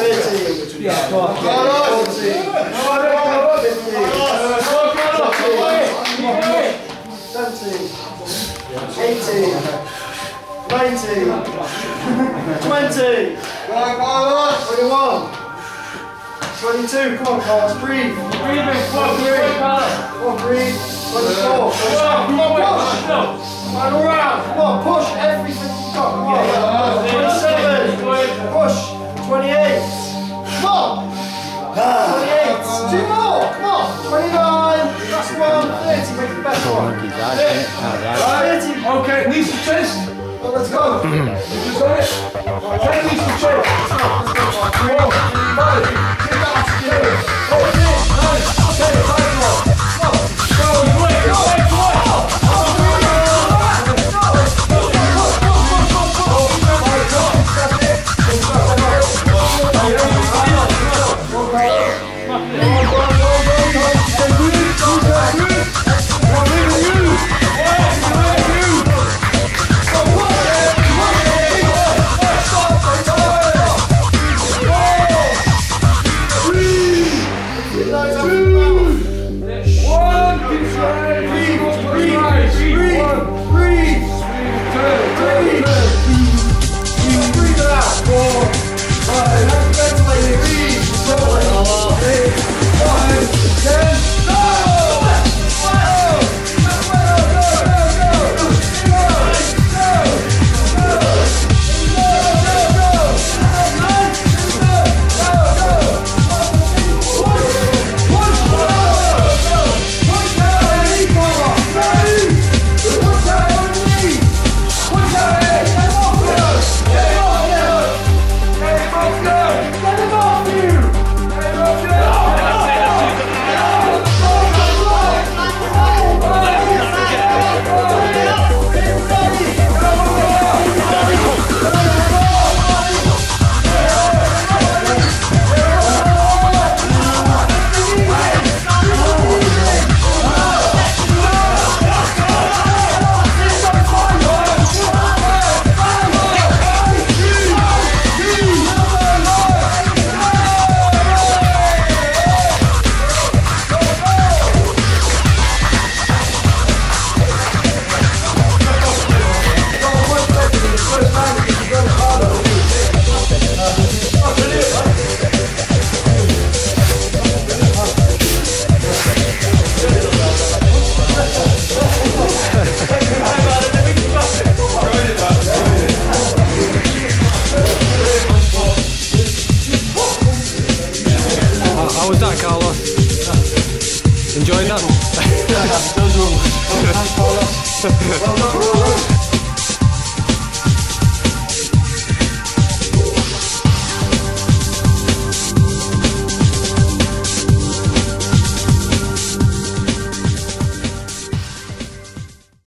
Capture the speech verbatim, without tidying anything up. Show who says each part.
Speaker 1: thirty. Yeah, go on. forty. fifty. seventy. eighty. ninety. twenty. twenty-one. twenty-two. Come on, Carlos. Breathe. Breathe. Come on, breathe. Come on, breathe. twenty-four. Come on, push. Final round. Come on, push everything you've got. Come on. twenty-seven. Push. twenty-eight. Come on. twenty-eight. Two more. Come on. twenty-nine. Last one. thirty. Make the best one. thirty.
Speaker 2: Okay, knees to chest.
Speaker 1: Well, let's go.
Speaker 2: You got it. Ten knees to chest. Four, five, six, seven, eight, nine, ten, five more. Go. Go. You wait. Go. Go.
Speaker 3: How was that, Carlos? Enjoyed that?
Speaker 1: Well done, Carlos. Well done.